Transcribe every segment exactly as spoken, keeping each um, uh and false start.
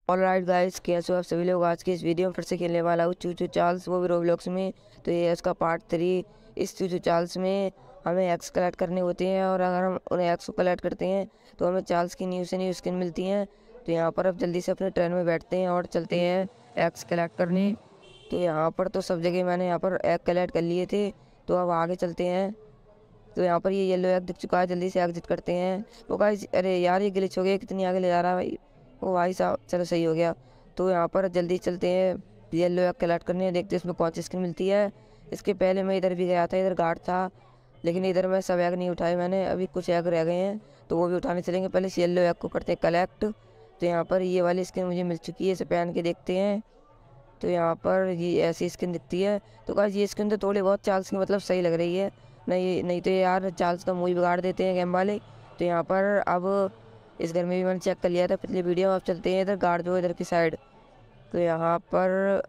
Alright guys, कैसे हो आप सभी लोग। आज की इस वीडियो में फिर से खेलने वाला हूँ चूचू चार्ल्स, वो भी रोब्लॉक्स में। तो ये इसका पार्ट थ्री। इस चूचू चार्ल्स में हमें एक्स कलेक्ट करने होते हैं, और अगर हम उन्हें एक्स को कलेक्ट करते हैं तो हमें चार्ल्स की न्यू से न्यू स्किन मिलती हैं। तो यहाँ पर अब जल्दी से अपने ट्रेन में बैठते हैं और चलते हैं एक्स कलेक्ट करने। तो यहाँ पर तो सब जगह मैंने यहाँ पर एग कलेक्ट कर लिए थे, तो अब आगे चलते हैं। तो यहाँ पर ये येलो एग दिख चुका है, जल्दी से एग्जिट करते हैं। तो गाइस, अरे यार ये ग्लिच हो गया, कितनी आगे ले जा रहा है भाई। ओ भाई साहब, चलो सही हो गया। तो यहाँ पर जल्दी चलते हैं येलो एग कलेक्ट करने, देखते हैं इसमें कौन सी स्किन मिलती है। इसके पहले मैं इधर भी गया था, इधर गार्ड था, लेकिन इधर मैं सब एग नहीं उठाए मैंने, अभी कुछ एग रह गए हैं तो वो भी उठाने चलेंगे। पहले इस येलो एग को करते हैं कलेक्ट। तो यहाँ पर ये वाली स्किन मुझे मिल चुकी है, इसे पहन के देखते हैं। तो यहाँ पर ये ऐसी स्किन दिखती है। तो गाइस, ये स्किन तो थोड़ी बहुत चार्ल्स की मतलब सही लग रही है, नहीं नहीं तो यार चार्ल्स का मुँह बिगाड़ देते हैं गेम वाले। तो यहाँ पर अब इस घर में भी मैंने चेक कर लिया था पिछली वीडियो में। अब चलते हैं इधर गार्ड जो इधर की साइड। तो यहाँ पर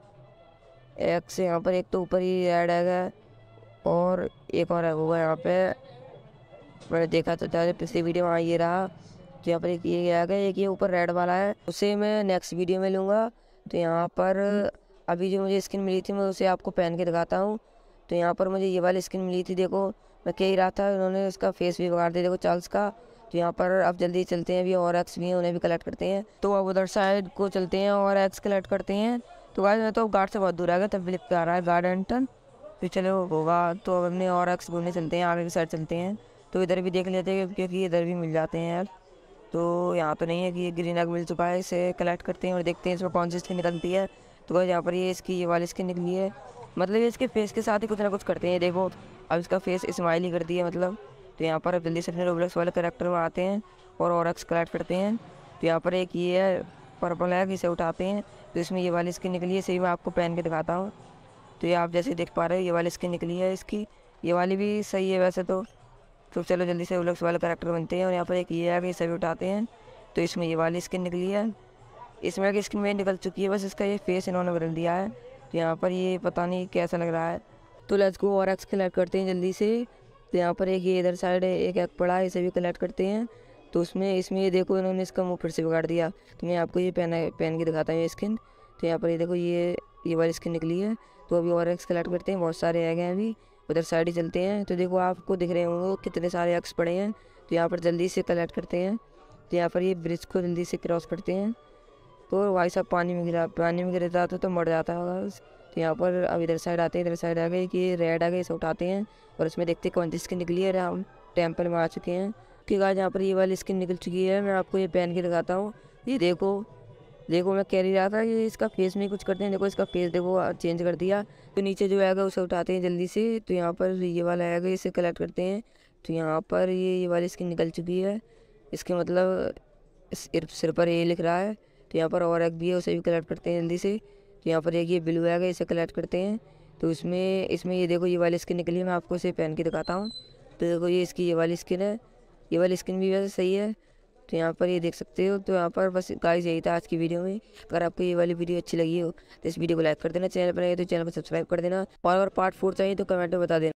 एक से यहाँ पर एक तो ऊपर ही ऐड है, और एक और है होगा यहाँ पे, मैंने देखा तो था पिछली वीडियो में। हाँ, ये रहा। तो यहाँ पर एक ये आ गया, एक ये ऊपर रेड वाला है, उसे मैं नेक्स्ट वीडियो में लूँगा। तो यहाँ पर अभी जो मुझे स्किन मिली थी मैं उसे आपको पहन के दिखाता हूँ। तो यहाँ पर मुझे ये वाली स्किन मिली थी, देखो मैं कह ही रहा था उन्होंने उसका फेस भी बिगाड़ दिया, देखो चार्ल्स का। तो यहाँ पर अब जल्दी चलते हैं, अभी और एक्स भी हैं, उन्हें भी कलेक्ट करते हैं। तो अब उधर साइड को चलते हैं और एक्स कलेक्ट करते हैं। तो गाइस, मैं तो गार्ड से बहुत दूर आ गया, तब भी लिख के आ रहा है गार्ड एंटन। तो चलो होगा, तो अब हमने और एक्स घूमने चलते हैं, आगे की साइड चलते हैं। तो इधर भी देख लेते हैं क्योंकि इधर भी मिल जाते हैं यार। तो यहाँ तो नहीं है कि ये ग्रीन एग मिल चुका है, इसे कलेक्ट करते हैं और देखते हैं इसमें कौन सी स्किन निकलती है। तो गाइस, यहाँ पर ये इसकी ये वाली स्किन निकली है, मतलब ये इसके फेस के साथ ही कुछ ना कुछ करते हैं, देखो अब इसका फेस स्माइल ही कर दिया मतलब। तो यहाँ पर अब जल्दी से अपने रोब्लॉक्स वाले करेक्टर में आते हैं और ऑरक्स कलेक्ट करते हैं। तो यहाँ पर एक ये है पर्पल है, इसे उठाते हैं। तो इसमें ये वाली स्किन निकली है, सही मैं आपको पहन के दिखाता हूँ। तो ये आप जैसे देख पा रहे हो, ये वाली स्किन निकली है इसकी, ये वाली भी सही है वैसे तो। तो चलो जल्दी से रोब्लॉक्स वाले करेक्टर बनते हैं, और यहाँ पर एक ये है कि सभी उठाते हैं। तो इसमें ये वाली स्किन निकली है, इसमें की स्किन में निकल चुकी है, बस इसका ये फेस इन्होंने बदल दिया है। तो यहाँ पर ये पता नहीं कैसा लग रहा है। तो लेट्स गो और एक्स कलेक्ट करते हैं जल्दी से। तो यहाँ पर एक ये इधर साइड एक एक पड़ा है, इसे भी कलेक्ट करते हैं। तो उसमें इसमें ये देखो इन्होंने इसका मुंह फिर से बिगाड़ दिया। तो मैं आपको ये पहना पहन के दिखाता हूँ ये स्किन। तो यहाँ पर ये देखो ये ये वाली स्किन निकली है। तो अभी और एक्स कलेक्ट करते हैं, बहुत सारे आ गए हैं अभी, उधर साइड ही चलते हैं। तो देखो आपको दिख रहे होंगे कितने सारे एक्स पड़े हैं। तो यहाँ पर जल्दी से कलेक्ट करते हैं। तो यहाँ पर ये ब्रिज को जल्दी से क्रॉस करते हैं। तो भाई साहब पानी में गिरा पानी में गिर जाता तो मर जाता होगा। तो यहाँ पर अब इधर साइड आते हैं, इधर साइड आ गए कि रेड आ गए, इसे उठाते हैं और इसमें देखते हैं कौन सी स्किन निकली है। हम टेम्पल में आ चुके हैं कि गाइस, यहाँ पर ये वाली स्किन निकल चुकी है, मैं आपको ये पहन के दिखाता हूँ। ये देखो देखो मैं कह ही रहा था ये इसका फेस में कुछ करते हैं, देखो इसका फेस देखो चेंज कर दिया। तो नीचे जो आएगा उसे उठाते हैं जल्दी से। तो यहाँ पर ये वाला आएगा, इसे कलेक्ट करते हैं। तो यहाँ पर ये ये वाली स्किन निकल चुकी है, इसके मतलब सिर सिर पर ये लिख रहा है। तो यहाँ पर और एक भी है, उसे भी कलेक्ट करते हैं जल्दी से। तो यहाँ पर एक ये ब्लू आएगा, इसे कलेक्ट करते हैं। तो इसमें इसमें ये देखो ये वाली स्किन निकली है, मैं आपको इसे पहन के दिखाता हूँ। तो देखो ये इसकी ये वाली स्किन है, ये वाली स्किन भी वैसे सही है। तो यहाँ पर ये देख सकते हो। तो यहाँ पर बस गाइस यही था आज की वीडियो में। अगर आपको ये वाली वीडियो अच्छी लगी हो तो इस वीडियो को लाइक कर देना, चैनल पर आए तो चैनल को सब्सक्राइब कर देना, और अगर पार्ट फोर चाहिए तो कमेंट में बता देना।